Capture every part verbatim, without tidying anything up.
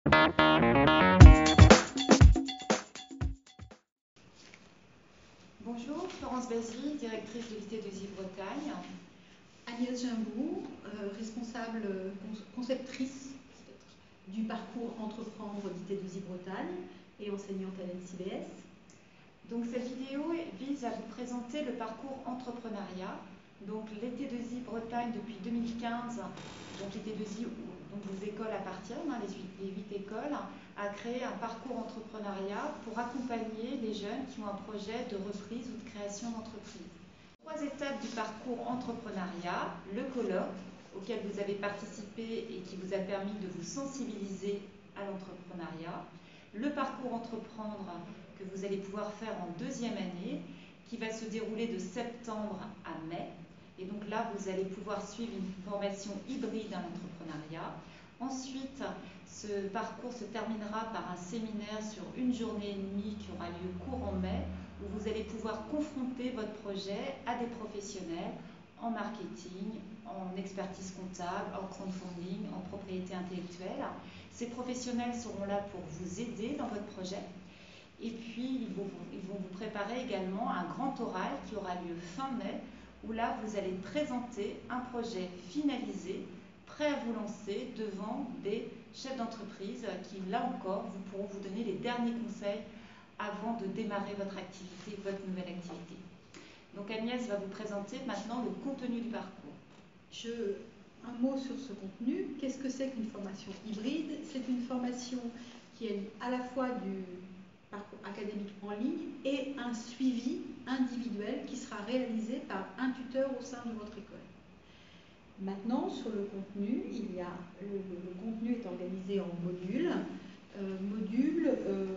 Bonjour, Florence Basile, directrice de l'I T deux I Bretagne. Agnès Gimbou, euh, responsable euh, conceptrice du parcours Entreprendre d'I T deux I Bretagne et enseignante à l'N C B S. Donc cette vidéo vise à vous présenter le parcours entrepreneuriat. Donc l'I T deux I Bretagne depuis deux mille quinze, donc l'I T deux I, donc vos écoles appartiennent, hein, les huit écoles, a créé un parcours entrepreneuriat pour accompagner les jeunes qui ont un projet de reprise ou de création d'entreprise. Trois étapes du parcours entrepreneuriat: le colloque auquel vous avez participé et qui vous a permis de vous sensibiliser à l'entrepreneuriat, le parcours entreprendre que vous allez pouvoir faire en deuxième année, qui va se dérouler de septembre à mai. Et donc là, vous allez pouvoir suivre une formation hybride à l'entrepreneuriat. Ensuite, ce parcours se terminera par un séminaire sur une journée et demie qui aura lieu courant mai, où vous allez pouvoir confronter votre projet à des professionnels en marketing, en expertise comptable, en crowdfunding, en propriété intellectuelle. Ces professionnels seront là pour vous aider dans votre projet. Et puis, ils vont, ils vont vous préparer également un grand oral qui aura lieu fin mai, où là, vous allez présenter un projet finalisé, prêt à vous lancer devant des chefs d'entreprise qui, là encore, vous pourront vous donner les derniers conseils avant de démarrer votre activité, votre nouvelle activité. Donc Agnès va vous présenter maintenant le contenu du parcours. Je, un mot sur ce contenu. Qu'est-ce que c'est qu'une formation hybride? C'est une formation qui est à la fois du parcours académique en ligne et un suivi individuel qui sera réalisé par un tuteur au sein de votre école. Maintenant, sur le contenu, il y a le, le, le contenu est organisé en modules, euh, modules euh,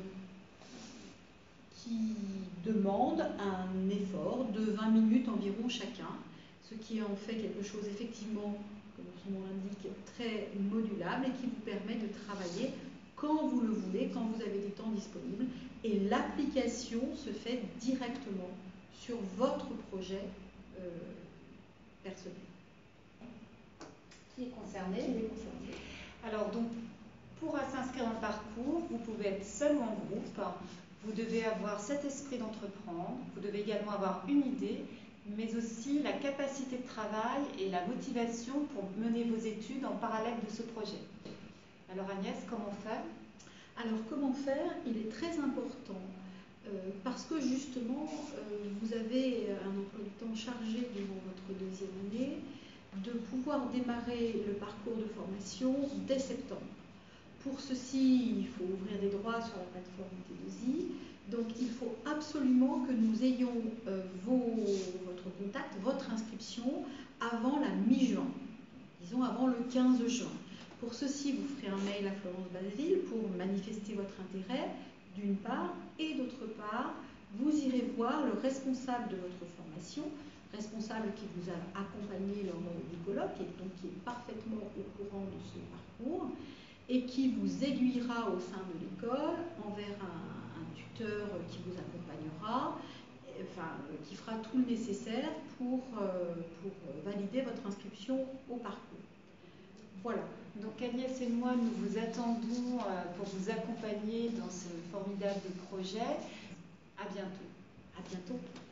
qui demandent un effort de vingt minutes environ chacun, ce qui en fait quelque chose effectivement, comme son nom l'indique, très modulable et qui vous permet de travailler quand vous le voulez, quand vous avez des temps disponibles. Et l'application se fait directement sur votre projet euh, personnel. Qui est concerné. Qui est concerné. Alors donc, pour s'inscrire dans le parcours, vous pouvez être seul ou en groupe. Vous devez avoir cet esprit d'entreprendre. Vous devez également avoir une idée, mais aussi la capacité de travail et la motivation pour mener vos études en parallèle de ce projet. Alors Agnès, comment faire? Alors comment faire? Il est très important euh, parce que justement, euh, vous avez un emploi du temps chargé durant votre deuxième année, de pouvoir démarrer le parcours de formation dès septembre. Pour ceci, il faut ouvrir des droits sur la plateforme I T deux I. Donc il faut absolument que nous ayons euh, vos, votre contact, votre inscription avant la mi-juin, disons avant le quinze juin. Pour ceci, vous ferez un mail à Florence Basile pour manifester votre intérêt, d'une part, et d'autre part, vous irez voir le responsable de votre formation, responsable qui vous a accompagné lors du colloque et donc qui est parfaitement au courant de ce parcours et qui vous aiguillera au sein de l'école envers un, un tuteur qui vous accompagnera, enfin, qui fera tout le nécessaire pour, euh, pour valider votre inscription au parcours. Voilà. Donc Agnès et moi, nous vous attendons pour vous accompagner dans ce formidable projet. À bientôt. À bientôt.